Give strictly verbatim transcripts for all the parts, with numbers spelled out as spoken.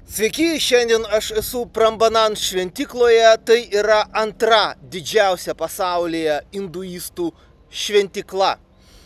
Sveiki, šiandien aš esu Prambanan šventikloje, tai yra antra didžiausia pasaulyje hinduistų šventikla.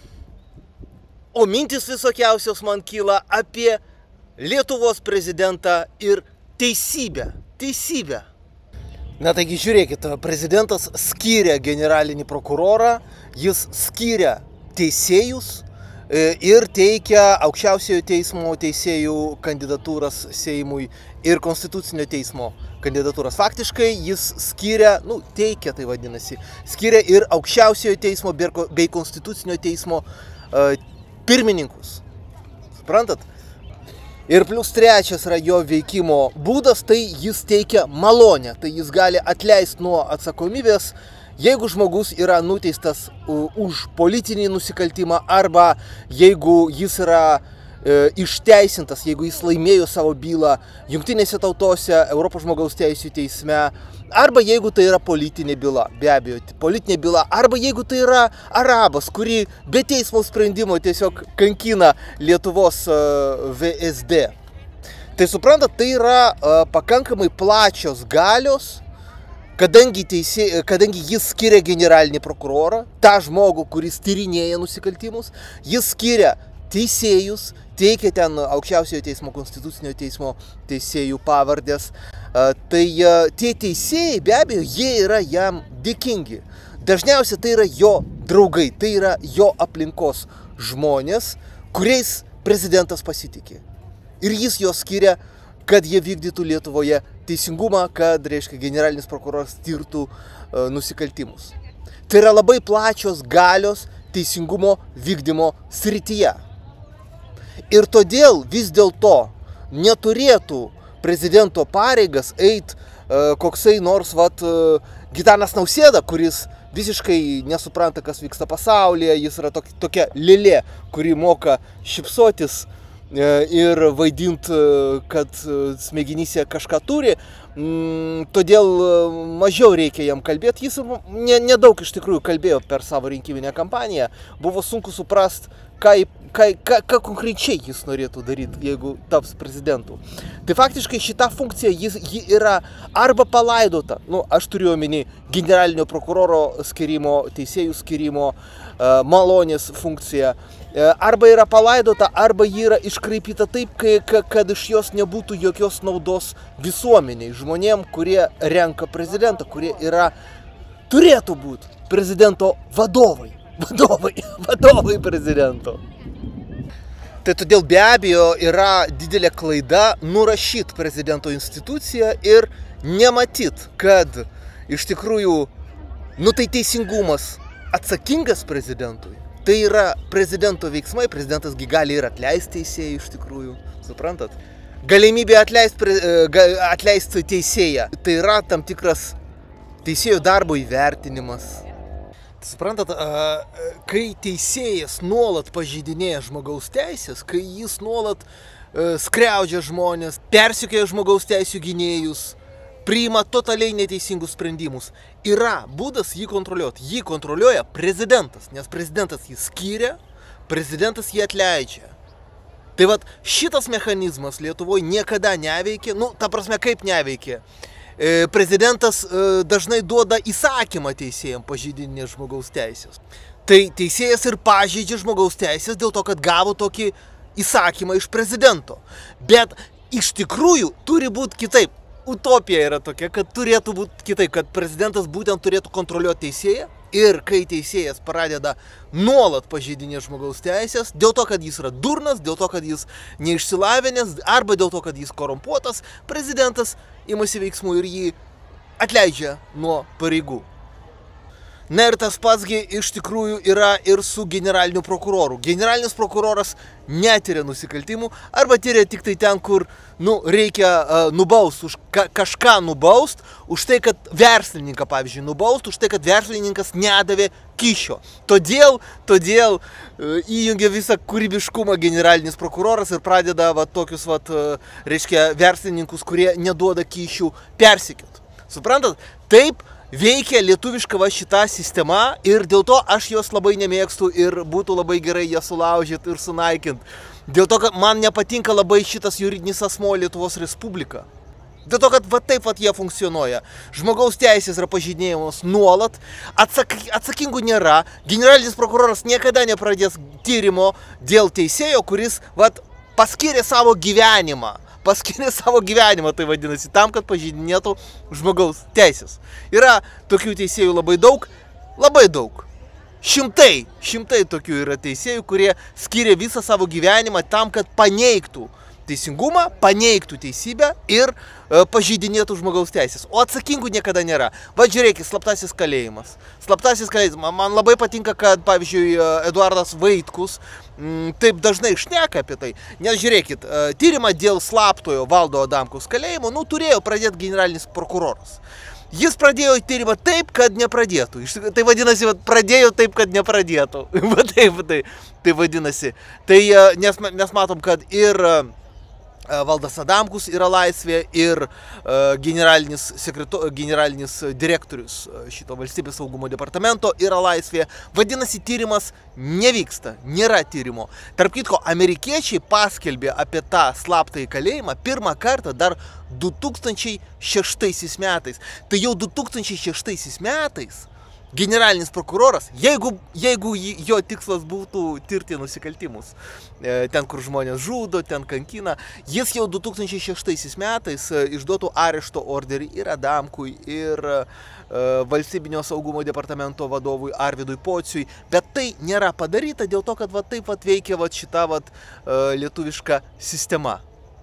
O mintis visokiausios man kyla apie Lietuvos prezidentą ir teisybę. Teisybę. Na taigi žiūrėkit, prezidentas skyrė generalinį prokurorą, jis skyrė teisėjus ir teikia aukščiausiojo teismo teisėjų kandidatūras Seimui ir konstitucinio teismo kandidatūras. Faktiškai jis skyrė, nu, teikia tai vadinasi, skyrė ir aukščiausiojo teismo bei konstitucinio teismo uh, pirmininkus. Suprantat? Ir plus trečias yra jo veikimo būdas, tai jis teikia malonę, tai jis gali atleisti nuo atsakomybės, jeigu žmogus yra nuteistas už politinį nusikaltimą arba jeigu jis yra e, išteisintas, jeigu jis laimėjo savo bylą Jungtinėse tautose, Europos žmogaus teisių teisme, arba jeigu tai yra politinė byla, be abejo, politinė byla, arba jeigu tai yra arabas, kurį be teismo sprendimo tiesiog kankina Lietuvos e, V S D. Tai suprantat, tai yra e, pakankamai plačios galios, Kadangi, teisė, kadangi jis skiria generalinį prokurorą, tą žmogų, kuris tyrinėja nusikaltimus, jis skiria teisėjus, teikia ten aukščiausiojo teismo, konstitucinio teismo teisėjų pavardės, tai tie teisėjai, be abejo, jie yra jam dėkingi. Dažniausiai tai yra jo draugai, tai yra jo aplinkos žmonės, kuriais prezidentas pasitikė. Ir jis juos skiria, kad jie vykdytų Lietuvoje teisingumą, kad, reiškia, generalinis prokuroras tirtų uh, nusikaltimus. Tai yra labai plačios galios teisingumo vykdymo srityje. Ir todėl vis dėlto neturėtų prezidento pareigas eit uh, koksai nors vat, uh, Gitanas Nausėda, kuris visiškai nesupranta, kas vyksta pasaulyje, jis yra tok, tokia lėlė, kuri moka šypsotis ir vaidint, kad smegenyse kažką turi, todėl mažiau reikia jam kalbėti. Jis nedaug iš tikrųjų kalbėjo per savo rinkiminę kampaniją. Buvo sunku suprast, ką, ką, ką, ką konkrečiai jis norėtų daryti, jeigu taps prezidentu. Tai faktiškai šita funkcija jis, ji yra arba palaidota, nu, aš turiu omeny generalinio prokuroro skirimo, teisėjų skirimo, malonės funkcija, arba yra palaidota, arba ji yra iškraipyta taip, kad iš jos nebūtų jokios naudos visuomeniai, žmonėm, kurie renka prezidentą, kurie yra, turėtų būti prezidento vadovai, vadovai, vadovai prezidento. Tai todėl be abejo yra didelė klaida nurašyti prezidento instituciją ir nematyti, kad iš tikrųjų, nu tai teisingumas atsakingas prezidentui. Tai yra prezidento veiksmai, prezidentas gali ir atleisti teisėjų iš tikrųjų, suprantat? Galimybė atleisti, atleisti teisėją, tai yra tam tikras teisėjo darbo įvertinimas. Suprantat, kai teisėjas nuolat pažeidinėja žmogaus teisės, kai jis nuolat skriaudžia žmonės, persekioja žmogaus teisių gynėjus, priima totaliai neteisingus sprendimus. Yra būdas jį kontroliuoti. Jį kontroliuoja prezidentas, nes prezidentas jį skiria, prezidentas jį atleidžia. Tai vat šitas mechanizmas Lietuvoje niekada neveikė, nu, ta prasme, kaip neveikė. E, prezidentas e, dažnai duoda įsakymą teisėjams pažeidinėti žmogaus teisės. Tai teisėjas ir pažeidžia žmogaus teisės dėl to, kad gavo tokį įsakymą iš prezidento. Bet iš tikrųjų turi būti kitaip. Utopija yra tokia, kad turėtų būti kitaip, kad prezidentas būtent turėtų kontroliuoti teisėją ir kai teisėjas pradeda nuolat pažeidinėti žmogaus teisės, dėl to, kad jis yra durnas, dėl to, kad jis neišsilavinęs, arba dėl to, kad jis korumpuotas, prezidentas imasi veiksmų ir jį atleidžia nuo pareigų. Na ir tas patsgi iš tikrųjų yra ir su generaliniu prokuroru. Generalinis prokuroras netyria nusikaltimų arba tyria tik tai ten, kur nu, reikia uh, nubaust, už ka kažką nubaust, už tai, kad verslininką, pavyzdžiui, nubaust, už tai, kad verslininkas nedavė kyšio. Todėl, todėl uh, įjungia visą kūrybiškumą generalinis prokuroras ir pradeda va, tokius, va, uh, reiškia, verslininkus, kurie neduoda kyšių, persekiot. Suprantat? Taip veikia lietuviška va šita sistema ir dėl to aš jos labai nemėgstu ir būtų labai gerai ją sulaužyti ir sunaikinti. Dėl to, kad man nepatinka labai šitas juridinis asmuo Lietuvos Respublika. Dėl to, kad va taip va jie funkcionuoja. Žmogaus teisės yra pažeidinėjamos nuolat, atsak, atsakingų nėra, generalinis prokuroras niekada nepradės tyrimo dėl teisėjo, kuris va, paskyrė savo gyvenimą. Paskyrė savo gyvenimą, tai vadinasi, tam, kad pažeidinėtų žmogaus teisės. Yra tokių teisėjų labai daug, labai daug. Šimtai, šimtai tokių yra teisėjų, kurie skiria visą savo gyvenimą tam, kad paneigtų teisingumą, paneigtų teisybę ir e, pažeidinėtų žmogaus teisės. O atsakingų niekada nėra. Va žiūrėkit, slaptasis kalėjimas. Slaptasis kalėjimas. Man labai patinka, kad, pavyzdžiui, Eduardas Vaitkus m, taip dažnai šneka apie tai. Nes žiūrėkit, e, tyrimą dėl slaptojo Valdo Adamkaus kalėjimo, nu, turėjo pradėti generalinis prokuroras. Jis pradėjo tyrimą taip, kad nepradėtų. Tai vadinasi, pradėjo taip, kad nepradėtų. Va taip, tai, tai vadinasi. Tai nes mes matom, kad ir Valdas Adamkus yra laisvė ir generalinis, sekreto, generalinis direktorius šito valstybės saugumo departamento yra laisvė. Vadinasi, tyrimas nevyksta, nėra tyrimo. Tarp kitko, amerikiečiai paskelbė apie tą slaptąjį kalėjimą pirmą kartą dar du tūkstančiai šeštaisiais metais. Tai jau du tūkstančiai šeštaisiais metais generalinis prokuroras, jeigu, jeigu jo tikslas būtų tirti nusikaltimus, ten, kur žmonės žudo, ten kankina, jis jau du tūkstančiai šeštaisiais metais išduotų arešto orderį ir Adamkui, ir valstybinio saugumo departamento vadovui Arvydui Pociui, bet tai nėra padaryta dėl to, kad va, taip va, veikia va, šita va, lietuviška sistema.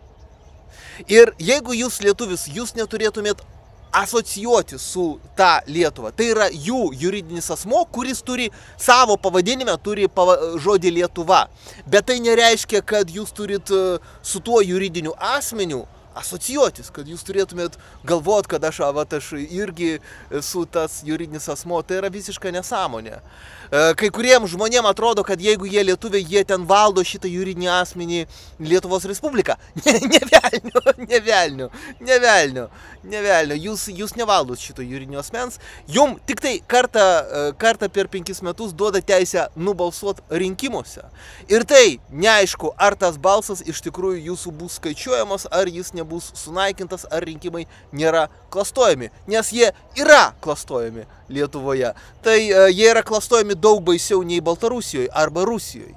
Ir jeigu jūs lietuvis, jūs neturėtumėt asocijuoti su ta Lietuva. Tai yra jų juridinis asmo, kuris turi savo pavadinime, turi pava, žodį Lietuva. Bet tai nereiškia, kad jūs turit su tuo juridiniu asmeniu asocijuotis, kad jūs turėtumėt galvot, kad aš, va, aš irgi esu tas juridinis asmo. Tai yra visiška nesąmonė. Kai kuriems žmonėms atrodo, kad jeigu jie lietuviai, jie ten valdo šitą juridinį asmenį Lietuvos Respubliką. Ne, ne velnio, ne velnio, ne velnio, ne velnio. Jūs, jūs nevaldot šito juridinio asmens. Jum tik tai kartą, kartą per penkis metus duoda teisę nubalsuoti rinkimuose. Ir tai neaišku, ar tas balsas iš tikrųjų jūsų bus skaičiuojamas, ar jis nebus sunaikintas, ar rinkimai nėra klastojami. Nes jie yra klastojami Lietuvoje. Tai uh, jie yra klastojami daug baisiau nei Baltarusijoje arba Rusijoje.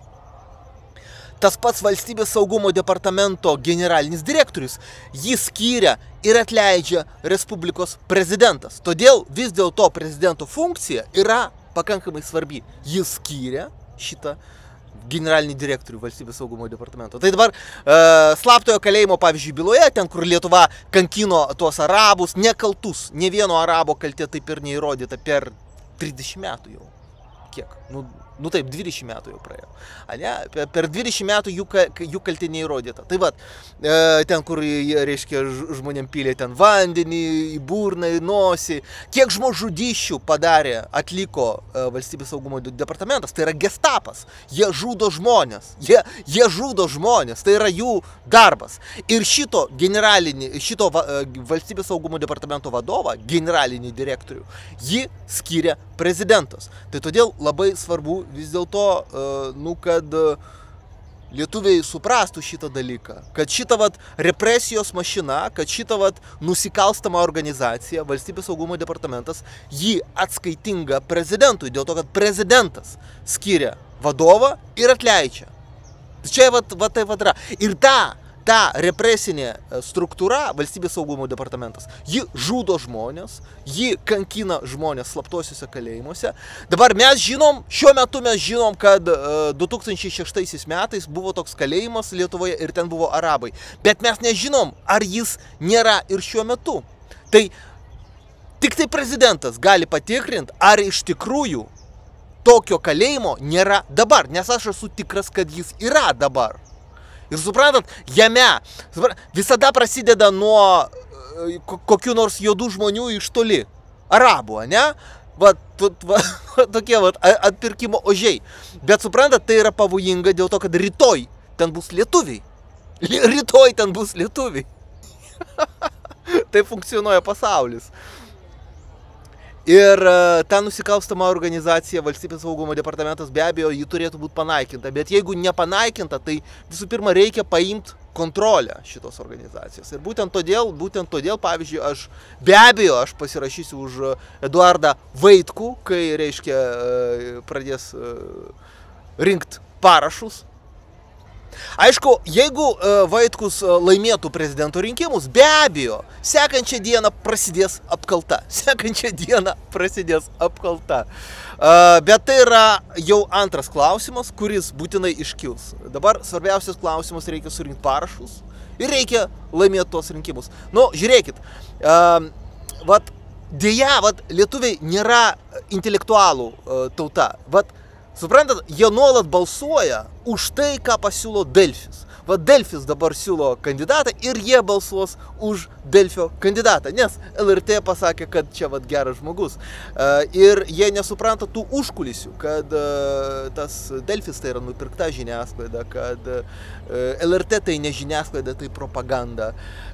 Tas pats valstybės saugumo departamento generalinis direktorius, jį skiria ir atleidžia Respublikos prezidentas. Todėl vis dėlto prezidento funkcija yra pakankamai svarbi. Jis skiria šitą generalinį direktorių valstybės saugumo departamento. Tai dabar e, slaptojo kalėjimo, pavyzdžiui, byloje, ten, kur Lietuva kankino tuos arabus, nekaltus, ne vieno arabo kaltė taip ir neįrodyta per trisdešimt metų jau. Kiek? Nu, nu taip, dvidešimt metų jau praėjo. A, ne? Per dvidešimt metų jų, jų kaltė neįrodyta. Tai vat, e, ten, kur, reiškia, žmonėm pylė ten vandenį, į burną, į nosį. Kiek žmogžudysčių padarė, atliko e, valstybės saugumo departamentas, tai yra gestapas. Jie žudo žmonės. Jie, jie žudo žmonės. Tai yra jų darbas. Ir šito, šito va, valstybės saugumo departamento vadovą, generalinį direktorių, jį skiria prezidentas. Tai todėl labai svarbu vis dėlto, nu, kad lietuviai suprastų šitą dalyką, kad šitą vat represijos mašina, kad šitą vat nusikalstamą organizaciją, valstybės saugumo departamentas, jį atskaitinga prezidentui, dėl to, kad prezidentas skiria vadovą ir atleidžia. Čia vat, vat tai vat yra. Ir ta, ta represinė struktūra, valstybės saugumo departamentas, ji žudo žmonės, ji kankina žmonės slaptosiuose kalėjimuose. Dabar mes žinom, šiuo metu mes žinom, kad du tūkstančiai šeštaisiais metais buvo toks kalėjimas Lietuvoje ir ten buvo arabai. Bet mes nežinom, ar jis nėra ir šiuo metu. Tai tik tai prezidentas gali patikrinti, ar iš tikrųjų tokio kalėjimo nėra dabar. Nes aš esu tikras, kad jis yra dabar. Ir suprantat, jame visada prasideda nuo kokių nors juodų žmonių iš toli. Arabų, ne? Va, va, tokie va, atpirkimo ožiai. Bet suprantat, tai yra pavojinga dėl to, kad rytoj ten bus lietuviai. Rytoj ten bus lietuviai. Tai funkcionuoja pasaulis. Ir uh, ta nusikalstama organizacija, valstybės saugumo departamentas, be abejo, ji turėtų būti panaikinta. Bet jeigu nepanaikinta, tai visų pirma reikia paimti kontrolę šitos organizacijos. Ir būtent todėl, būtent todėl, pavyzdžiui, aš be abejo, aš pasirašysiu už Eduardą Vaitkų, kai, reiškia, pradės rinkti parašus. Aišku, jeigu Vaitkus laimėtų prezidento rinkimus, be abejo, sekančią dieną prasidės apkalta. Sekančią dieną prasidės apkalta. Bet tai yra jau antras klausimas, kuris būtinai iškils. Dabar svarbiausias klausimas, reikia surinkti parašus ir reikia laimėti tos rinkimus. Nu, žiūrėkit, vat, dėja, vat, lietuviai nėra intelektualų tauta. Vat, suprantat, jie nuolat balsuoja už tai, ką pasiūlo Delfis. Va Delfis dabar siūlo kandidatą ir jie balsuos už Delfio kandidatą, nes L R T pasakė, kad čia vat geras žmogus. Ir jie nesupranta tų užkulisių, kad tas Delfis tai yra nupirkta žiniasklaida, kad L R T tai ne žiniasklaida, tai propaganda.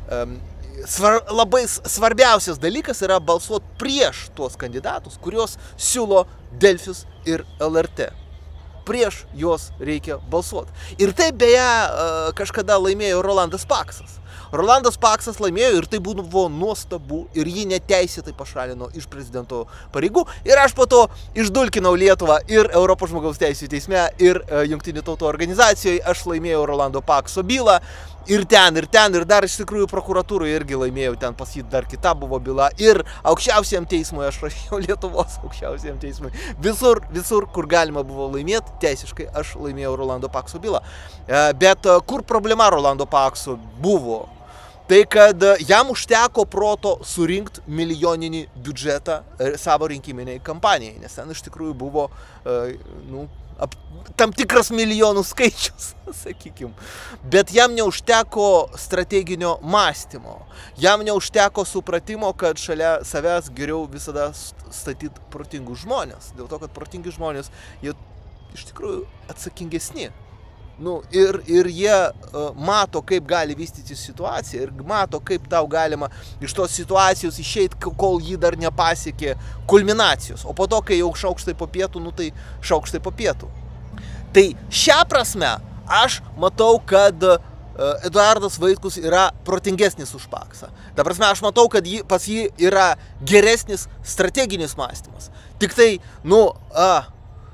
Svar, labai svarbiausias dalykas yra balsuoti prieš tuos kandidatus, kuriuos siūlo Delfis ir L R T. Prieš juos reikia balsuoti. Ir tai beje kažkada laimėjo Rolandas Paksas. Rolandas Paksas laimėjo ir tai buvo nuostabu ir jį neteisėtai pašalino iš prezidento pareigų. Ir aš po to išdulkinau Lietuvą ir Europos žmogaus teisių teisme ir Jungtinių tautų organizacijoje. Aš laimėjau Rolando Pakso bylą. Ir ten, ir ten, ir dar iš tikrųjų prokuratūroje irgi laimėjau, ten pas jį dar kita buvo byla. Ir aukščiausiam teismui, aš rašiau Lietuvos aukščiausiam teismui. Visur, visur, kur galima buvo laimėti, teisiškai aš laimėjau Rolando Pakso bylą. Bet kur problema Rolando Pakso buvo? Tai, kad jam užteko proto surinkti milijoninį biudžetą savo rinkiminiai kampanijai, nes ten iš tikrųjų buvo, nu, tam tikras milijonų skaičius, sakykim. Bet jam neužteko strateginio mąstymo. Jam neužteko supratimo, kad šalia savęs geriau visada statyti protingus žmonės. Dėl to, kad protingi žmonės, jie iš tikrųjų atsakingesni. Nu, ir, ir jie uh, mato, kaip gali vystytis situacija ir mato, kaip tau galima iš tos situacijos išeiti, kol jį dar nepasiekė kulminacijos. O po to, kai jau šaukštai po pietų, nu tai šaukštai po pietų. Tai šią prasme aš matau, kad uh, Eduardas Vaitkus yra protingesnis už Paksą. Ta prasme, aš matau, kad jį, pas jį yra geresnis strateginis mąstymas. Tik tai, nu... Uh,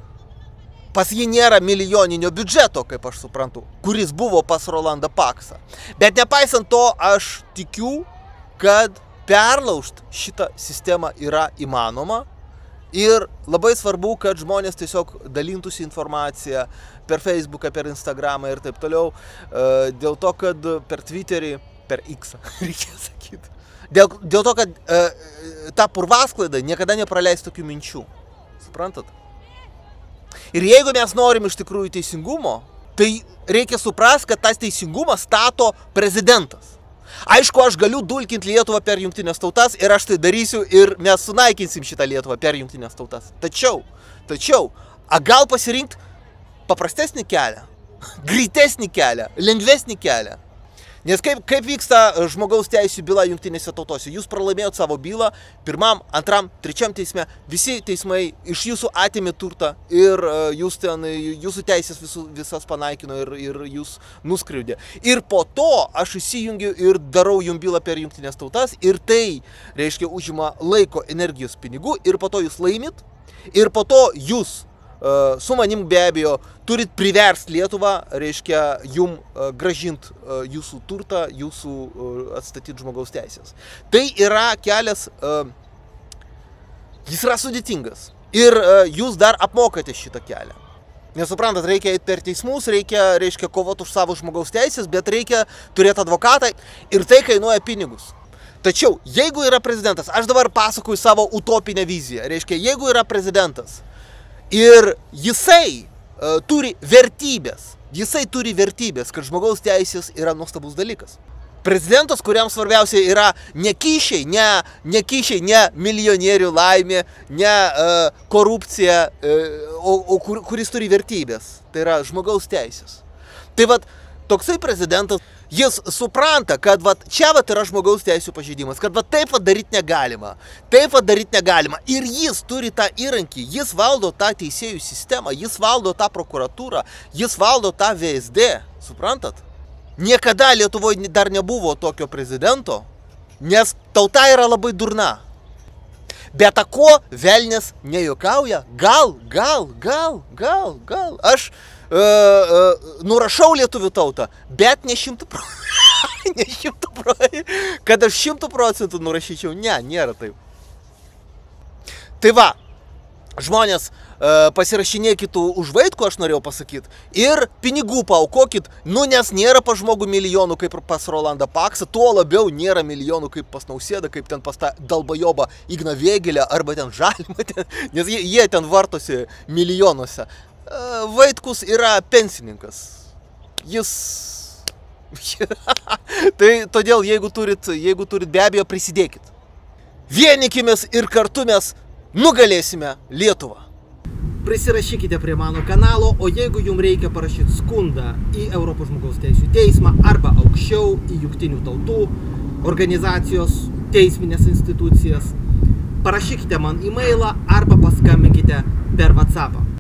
Pas jį nėra milijoninio biudžeto, kaip aš suprantu, kuris buvo pas Rolandą Paksą. Bet nepaisant to, aš tikiu, kad perlaužti šitą sistemą yra įmanoma. Ir labai svarbu, kad žmonės tiesiog dalintųsi informaciją per Facebooką, per Instagramą ir taip toliau. Dėl to, kad per Twitterį, per X, reikia sakyti. Dėl, dėl to, kad ta purvasklaida niekada nepraleis tokių minčių. Suprantat? Ir jeigu mes norim iš tikrųjų teisingumo, tai reikia suprasti, kad tas teisingumas stato prezidentas. Aišku, aš galiu dulkinti Lietuvą per Jungtinės tautas ir aš tai darysiu ir mes sunaikinsim šitą Lietuvą per Jungtinės tautas. Tačiau, tačiau, a gal pasirinkti paprastesnį kelią, greitesnį kelią, lengvesnį kelią. Nes kaip, kaip vyksta žmogaus teisių byla Jungtinėse tautose? Jūs pralaimėjot savo bylą pirmam, antram, trečiam teisme. Visi teismai iš jūsų atėmė turtą ir jūs ten, jūsų teisės visu, visas panaikino ir, ir jūs nuskriaudė. Ir po to aš įsijungiu ir darau jums bylą per Jungtinės tautas ir tai, reiškia, užima laiko, energijos, pinigų ir po to jūs laimit ir po to jūs su manim be abejo turit priversti Lietuvą, reiškia, jum gražinti jūsų turtą, jūsų atstatyti žmogaus teisės. Tai yra kelias, jis yra sudėtingas ir jūs dar apmokate šitą kelią. Nesuprantat, reikia eiti per teismus, reikia, reiškia, kovoti už savo žmogaus teisės, bet reikia turėti advokatą ir tai kainuoja pinigus. Tačiau, jeigu yra prezidentas, aš dabar pasakoju savo utopinę viziją, reiškia, jeigu yra prezidentas, ir jisai uh, turi vertybės, jisai turi vertybės, kad žmogaus teisės yra nuostabus dalykas. Prezidentas, kuriam svarbiausia yra ne kyšiai, ne, ne kyšiai, ne milijonierių laimė, ne uh, korupcija, uh, o, o kur, kuris turi vertybės, tai yra žmogaus teisės. Tai vat, toksai prezidentas, Jis supranta, kad vat, čia vat yra žmogaus teisų pažeidimas, kad vat, taip vat daryti negalima, taip vat daryti negalima. Ir jis turi tą įrankį, jis valdo tą teisėjų sistemą, jis valdo tą prokuratūrą, jis valdo tą V S D, suprantat? Niekada Lietuvoje dar nebuvo tokio prezidento, nes tauta yra labai durna. Bet ko velnės nejuokauja? Gal, gal, gal, gal, gal. Aš uh, uh, nurašau lietuvių tautą, bet ne šimtų procentų. ne šimtų procentų. Kad aš šimtų procentų nurašyčiau, ne, nėra taip. Tai va, žmonės, uh, pasirašinėkit už Vaitkų, aš norėjau pasakyti, ir pinigų paaukokit, nu nes nėra pas žmogų milijonų kaip pas Rolandą Paksą, tuo labiau nėra milijonų kaip pas Nausėdą, kaip ten pas tą dalbajobą Igną Vėgėlę arba ten Žalimą, ten, nes jie, jie ten vartosi milijonuose. Uh, Vaitkus yra pensininkas. Jis... tai todėl, jeigu turit, jeigu turit, be abejo, prisidėkit. Vienykimės ir kartu mes nugalėsime Lietuvą. Prisirašykite prie mano kanalo, o jeigu jums reikia parašyti skundą į Europos žmogaus teisų teismą arba aukščiau į Jungtinių tautų organizacijos teisminės institucijas, parašykite man e-mailą arba paskambinkite per WhatsAppą.